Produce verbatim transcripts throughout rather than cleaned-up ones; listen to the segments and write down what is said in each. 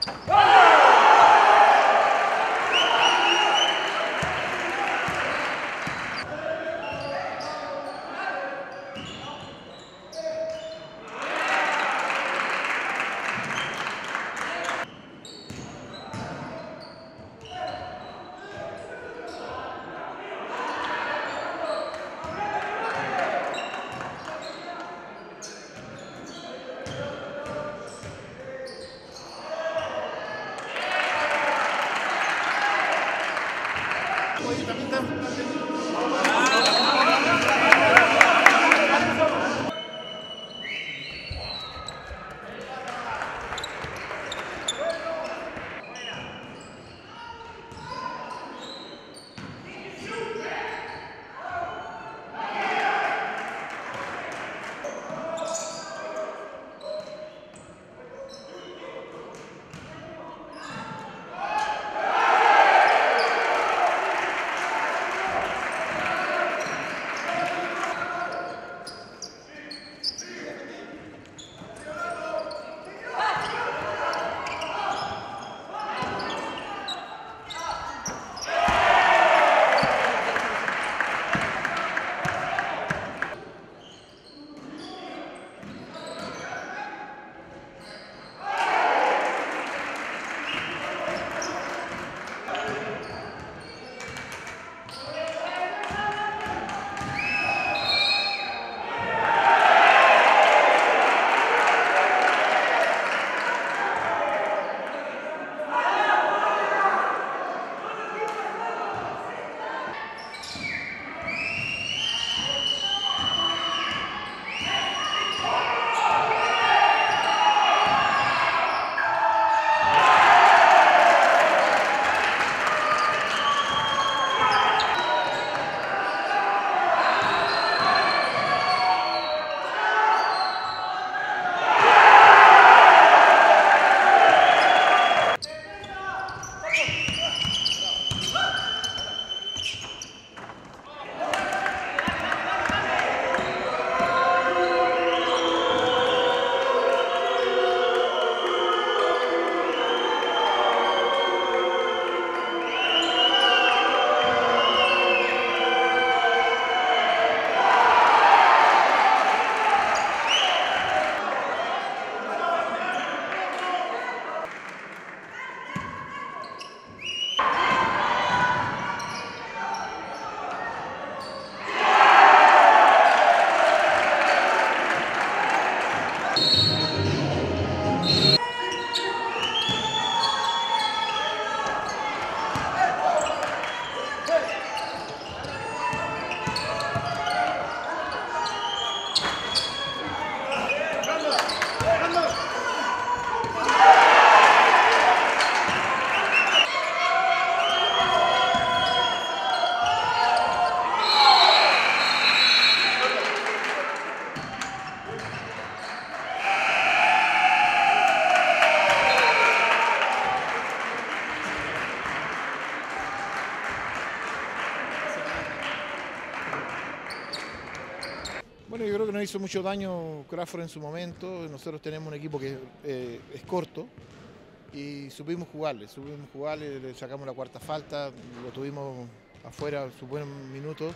Bueno, yo creo que nos hizo mucho daño Crawford en su momento. Nosotros tenemos un equipo que eh, es corto y supimos jugarle, supimos jugarle, le sacamos la cuarta falta, lo tuvimos afuera su buen minuto.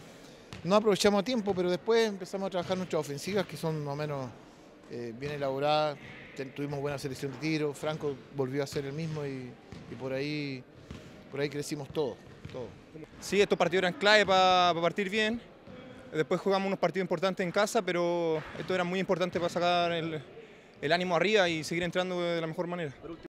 No aprovechamos a tiempo, pero después empezamos a trabajar nuestras ofensivas, que son más o menos eh, bien elaboradas. Tuvimos buena selección de tiro, Franco volvió a ser el mismo y, y por ahí por ahí crecimos todos. Todo. Sí, estos partidos eran clave para pa partir bien. Después jugamos unos partidos importantes en casa, pero esto era muy importante para sacar el, el ánimo arriba y seguir entrando de la mejor manera.